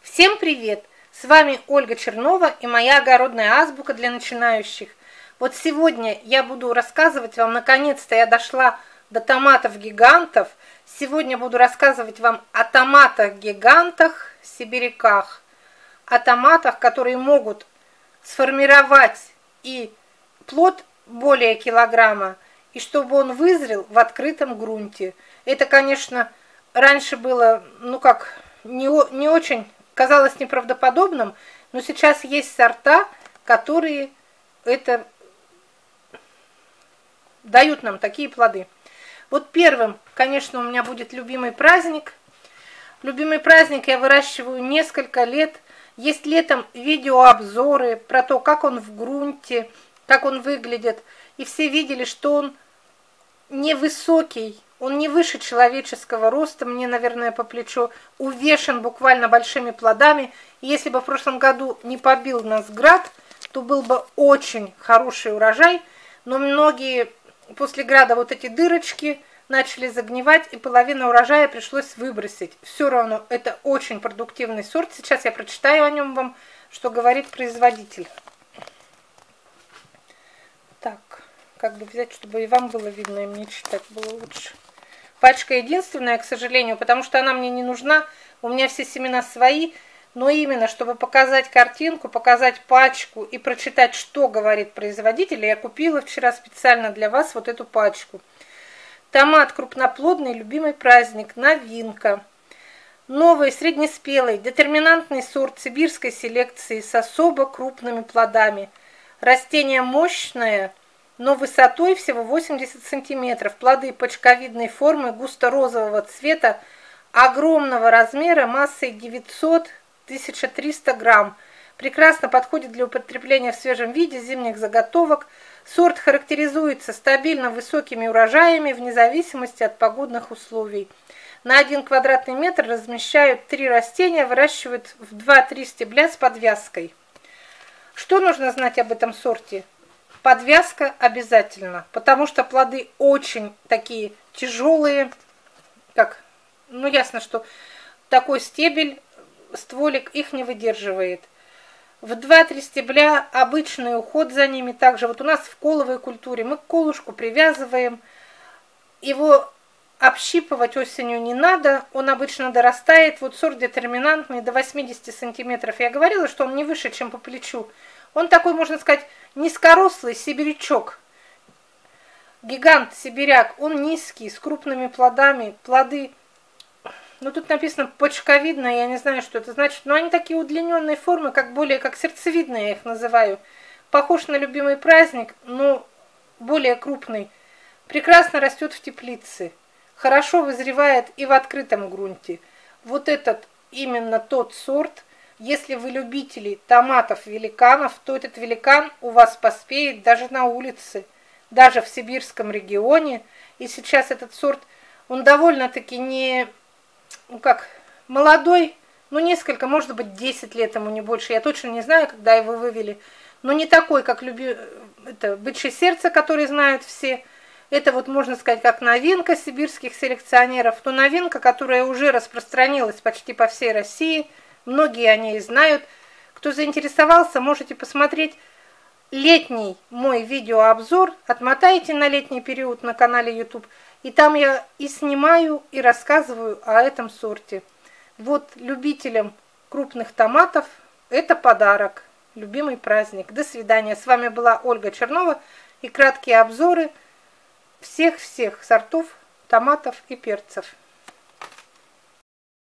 Всем привет! С вами Ольга Чернова и моя огородная азбука для начинающих. Вот сегодня я буду рассказывать вам, наконец-то я дошла до томатов-гигантов. Сегодня буду рассказывать вам о томатах-гигантах, сибиряках, о томатах, которые могут сформировать и плод более килограмма, и чтобы он вызрел в открытом грунте. Это, конечно, раньше было, не очень казалось неправдоподобным, но сейчас есть сорта, которые это дают нам такие плоды. Вот первым, конечно, у меня будет любимый праздник. Любимый праздник я выращиваю несколько лет. Есть летом видеообзоры про то, как он в грунте, как он выглядит. И все видели, что он невысокий, он не выше человеческого роста, мне, наверное, по плечу, увешан буквально большими плодами. И если бы в прошлом году не побил нас град, то был бы очень хороший урожай. Но многие после града вот эти дырочки начали загнивать, и половину урожая пришлось выбросить. Все равно это очень продуктивный сорт. Сейчас я прочитаю о нем вам, что говорит производитель. Так, как бы взять, чтобы и вам было видно, и мне читать было лучше. Пачка единственная, к сожалению, потому что она мне не нужна. У меня все семена свои. Но именно, чтобы показать картинку, показать пачку и прочитать, что говорит производитель, я купила вчера специально для вас вот эту пачку. Томат крупноплодный, любимый праздник, новинка. Новый, среднеспелый, детерминантный сорт сибирской селекции с особо крупными плодами. Растение мощное, но высотой всего 80 сантиметров. Плоды почковидной формы, густо-розового цвета, огромного размера, массой 900-1300 грамм. Прекрасно подходит для употребления в свежем виде, зимних заготовок. Сорт характеризуется стабильно высокими урожаями вне зависимости от погодных условий. На 1 квадратный метр размещают 3 растения, выращивают в 2-3 стебля с подвязкой. Что нужно знать об этом сорте? Подвязка обязательно, потому что плоды очень такие тяжелые. Ясно, что такой стебель, стволик их не выдерживает. В 2-3 стебля обычный уход за ними. Также вот у нас в коловой культуре мы к колышку привязываем. Его общипывать осенью не надо, он обычно дорастает. Вот сорт детерминантный до 80 сантиметров. Я говорила, что он не выше, чем по плечу. Он такой, можно сказать, низкорослый сибирячок. Гигант сибиряк, он низкий, с крупными плодами. Плоды, тут написано почковидное, я не знаю, что это значит. Но они такие удлиненной формы, более как сердцевидные, я их называю. Похож на любимый праздник, но более крупный. Прекрасно растет в теплице. Хорошо вызревает и в открытом грунте. Вот этот именно тот сорт. Если вы любители томатов-великанов, то этот великан у вас поспеет даже на улице, даже в сибирском регионе. И сейчас этот сорт, он довольно-таки молодой, несколько, может быть, 10 лет ему, не больше. Я точно не знаю, когда его вывели. Но не такой, как это бычье сердце, который знают все. Это вот, можно сказать, как новинка сибирских селекционеров. То новинка, которая уже распространилась почти по всей России. Многие о ней знают. Кто заинтересовался, можете посмотреть летний мой видеообзор. Отмотайте на летний период на канале YouTube. И там я и снимаю, и рассказываю о этом сорте. Вот любителям крупных томатов это подарок. Любимый праздник. До свидания. С вами была Ольга Чернова и краткие обзоры всех сортов томатов и перцев.